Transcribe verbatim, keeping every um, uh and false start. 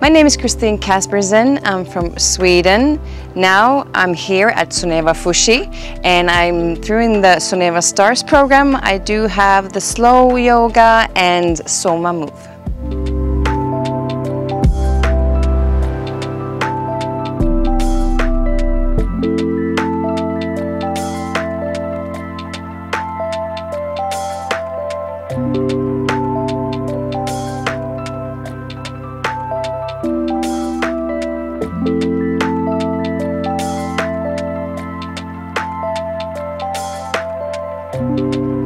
My name is Kristin Kaspersen. I'm from Sweden. Now I'm here at Soneva Fushi, and I'm through the Soneva Stars program. I do have the slow yoga and Soma Move. Thank you.